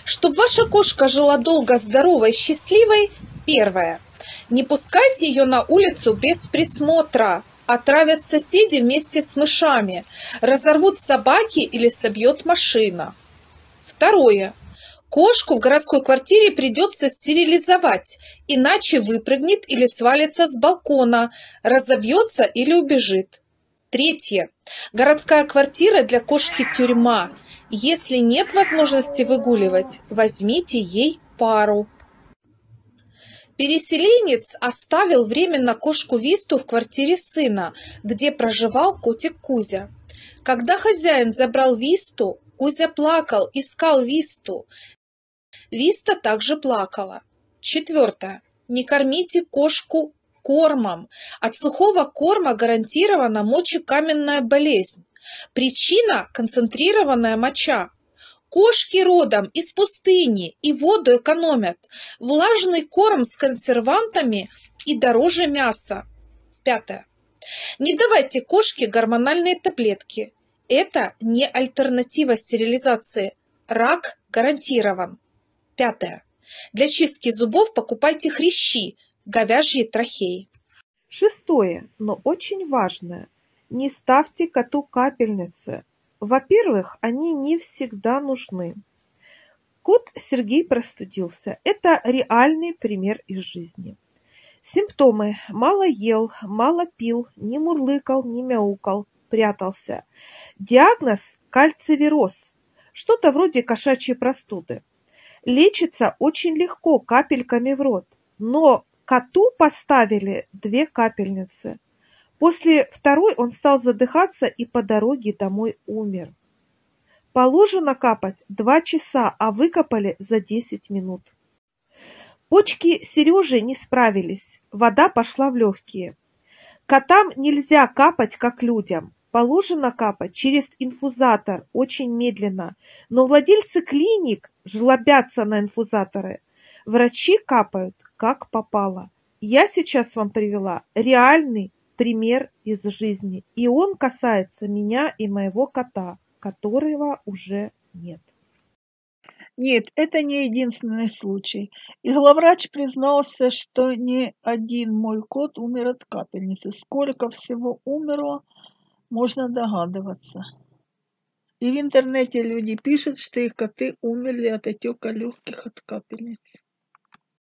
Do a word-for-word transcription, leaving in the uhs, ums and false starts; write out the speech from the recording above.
Чтобы ваша кошка жила долго, здоровой, счастливой, первое. Не пускайте ее на улицу без присмотра. Отравят соседи вместе с мышами, разорвут собаки или собьет машина. Второе. Кошку в городской квартире придется стерилизовать, иначе выпрыгнет или свалится с балкона, разобьется или убежит. Третье. Городская квартира для кошки тюрьма. Если нет возможности выгуливать, возьмите ей пару. Переселенец оставил временно кошку Висту в квартире сына, где проживал котик Кузя. Когда хозяин забрал Висту, Кузя плакал, искал Висту. Виста также плакала. Четвертое. Не кормите кошку кормом. От сухого корма гарантирована мочекаменная болезнь. Причина – концентрированная моча. Кошки родом из пустыни и воду экономят. Влажный корм с консервантами и дороже мяса. Пятое. Не давайте кошке гормональные таблетки. Это не альтернатива стерилизации. Рак гарантирован. Пятое. Для чистки зубов покупайте хрящи, говяжьи трахеи. Шестое, но очень важное. Не ставьте коту капельницы. Во-первых, они не всегда нужны. Кот Сергей простудился. Это реальный пример из жизни. Симптомы. Мало ел, мало пил, не мурлыкал, не мяукал, прятался. Диагноз – кальцивироз. Что-то вроде кошачьей простуды. Лечится очень легко капельками в рот. Но коту поставили две капельницы. После второй он стал задыхаться и по дороге домой умер. Положено капать два часа, а выкопали за десять минут. Почки Сережи не справились, вода пошла в легкие. Котам нельзя капать, как людям. Положено капать через инфузатор, очень медленно. Но владельцы клиник жлобятся на инфузаторы. Врачи капают, как попало. Я сейчас вам привела реальный пример из жизни. И он касается меня и моего кота, которого уже нет. Нет, это не единственный случай. И главврач признался, что не один мой кот умер от капельницы. Сколько всего умерло, можно догадываться. И в интернете люди пишут, что их коты умерли от отека легких от капельниц.